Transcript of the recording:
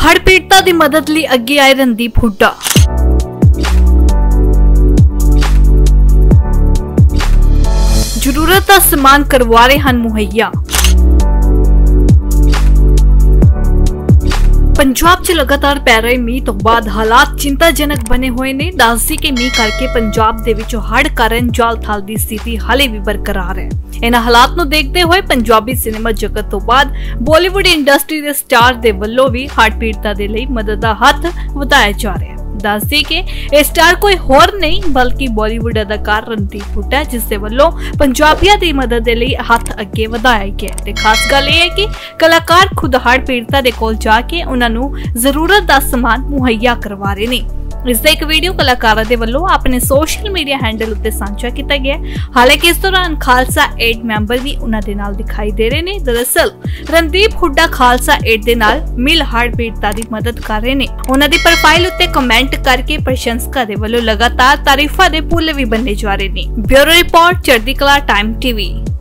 हड़ पीड़िता की मदद लई अगे आए रणदीप हुड्डा। जरूरत का समान करवा रहे हैं मुहैया। पंजाब च लगातार पै रहे मीह तो बाद हालात चिंताजनक बने हुए ने। दसदी के मीह करके पंजाब दे विच हड़ कारण जाल थल की स्थिति हाले भी बरकरार है। इन्हां हालात नूं देखते हुए पंजाबी सिनेमा जगत तो बाद बॉलीवुड इंडस्ट्री के स्टार दे वल्लों भी हड़ पीड़िता दे लई मदद दा हथ वधाया जा रहा है। दसदी के ये स्टार कोई होर नहीं बल्कि बॉलीवुड अदाकार रणदीप हुड्डा, जिसके वल्लों पंजाबियों की मदद के लिए हाथ अगे वधाया गया है। खास गल यह है कि कलाकार खुद हड़ पीड़िता दे कोल जाके उन्हां नूं जरूरत दा समान मुहैया करवा रहे ने। इसका एक वीडियो कलाकारां दे वल्लों अपने सोशल मीडिया हैंडल उत्ते सांझा किया गया। हालांकि इस दौरान खालसा एड मैंबर भी उन्हां दे नाल दिखाई दे रहे ने। दरअसल रणदीप हुड्डा खालसा एड दे नाल मिल हड़ पीड़िता दी मदद कर रहे ने। उन्हां दी प्रोफाइल उत्ते कमेंट करके प्रशंसकां दे वल्लों लगातार तारीफां दे पुल भी बनने जा रहे ने। ब्यूरो रिपोर्ट, चढ़दी कला टाइम टीवी।